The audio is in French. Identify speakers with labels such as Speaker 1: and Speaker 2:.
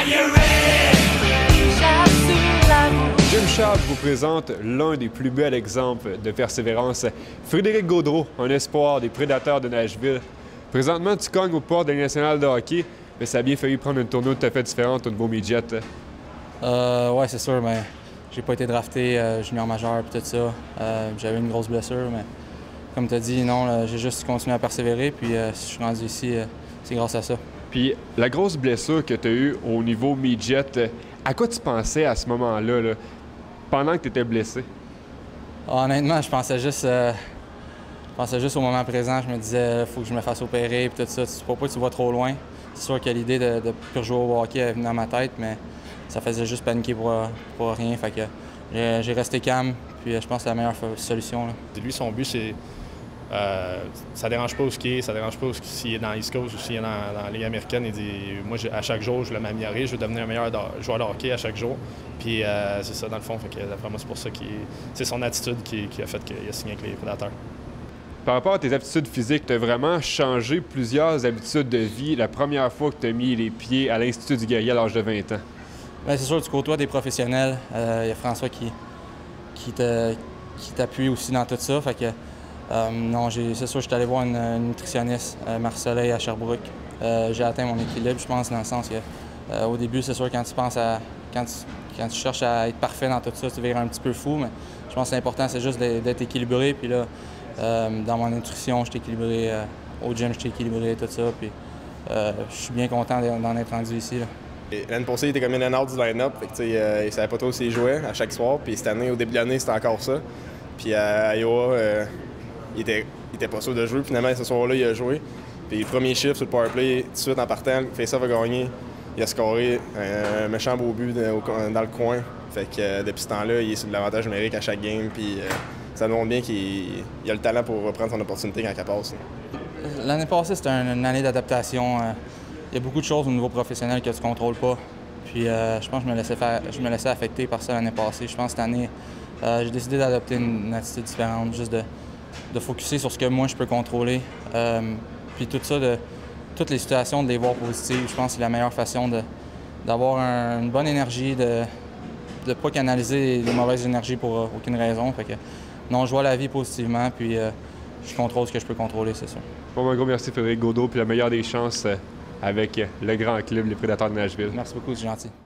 Speaker 1: Jim Charles vous présente l'un des plus bels exemples de persévérance. Frédéric Gaudreau, un espoir des Prédateurs de Nashville. Présentement, tu cognes aux portes de la Ligue nationale de hockey, mais ça a bien fallu prendre une tournure tout à fait différente au niveau midget.
Speaker 2: Oui, c'est sûr, mais j'ai pas été drafté junior majeur et tout ça. J'avais une grosse blessure, mais comme tu as dit, non, j'ai juste continué à persévérer, puis si je suis rendu ici, c'est grâce à ça.
Speaker 1: Puis la grosse blessure que tu as eue au niveau midget, à quoi tu pensais à ce moment-là, pendant que tu étais blessé?
Speaker 2: Honnêtement, je pensais juste au moment présent. Je me disais, faut que je me fasse opérer et tout ça. Faut pas que tu vas trop loin. C'est sûr que l'idée de ne plus jouer au hockey est venue dans ma tête, mais ça faisait juste paniquer pour rien. Fait que j'ai resté calme, puis je pense que c'est la meilleure solution, là.
Speaker 3: Lui, son but, c'est ça dérange pas où il est, ça dérange pas s'il est dans l'East Coast ou s'il est dans la Ligue américaine. Il dit, moi, à chaque jour, je veux m'améliorer, je veux devenir un meilleur joueur de hockey à chaque jour. Puis c'est ça, dans le fond. Fait que, d'après moi, c'est pour ça que c'est son attitude qui a fait qu'il a signé avec les Prédateurs.
Speaker 1: Par rapport à tes aptitudes physiques, tu as vraiment changé plusieurs habitudes de vie la première fois que tu as mis les pieds à l'Institut du guerrier à l'âge de 20 ans.
Speaker 2: Bien, c'est sûr, tu côtoies des professionnels. Il y a François qui t'appuie aussi dans tout ça. Fait que, non, c'est sûr, je suis allé voir une nutritionniste, Marie-Soleil, à Sherbrooke. J'ai atteint mon équilibre, je pense, dans le sens que au début, c'est sûr, quand tu penses quand tu cherches à être parfait dans tout ça, tu vires un petit peu fou, mais je pense que l'important, c'est juste d'être équilibré. Puis là, dans mon nutrition, je suis équilibré. Au gym, je suis équilibré, tout ça. Puis je suis bien content d'en être rendu ici, là.
Speaker 4: L'année passée, il était comme in and out du line-up. Il savait pas trop s'il jouait à chaque soir. Puis cette année, au début de l'année, c'était encore ça. Puis à Iowa, il était pas sûr de jouer. Finalement, ce soir-là, il a joué. Puis le premier chiffre sur le powerplay, tout de suite en partant, Faceoff a gagné. Il a scoré un méchant beau but dans le coin. Fait que depuis ce temps-là, il est sur de l'avantage numérique à chaque game. Puis ça montre bien qu'il a le talent pour reprendre son opportunité quand il passe.
Speaker 2: L'année passée, c'était une année d'adaptation. Il y a beaucoup de choses au niveau professionnel que tu ne contrôles pas. Puis je pense que je me laissais affecter par ça l'année passée. Je pense que cette année, j'ai décidé d'adopter une attitude différente, juste de focusser sur ce que moi je peux contrôler. Puis tout ça, toutes les situations, de les voir positives, je pense que c'est la meilleure façon d'avoir une bonne énergie, de ne pas canaliser les mauvaises énergies pour aucune raison. Fait que, non, je vois la vie positivement, puis je contrôle ce que je peux contrôler, c'est sûr.
Speaker 1: Bon, un gros merci Frédéric Gaudreau, puis la meilleure des chances avec le grand club, les Prédateurs de Nashville.
Speaker 2: Merci beaucoup, c'est gentil.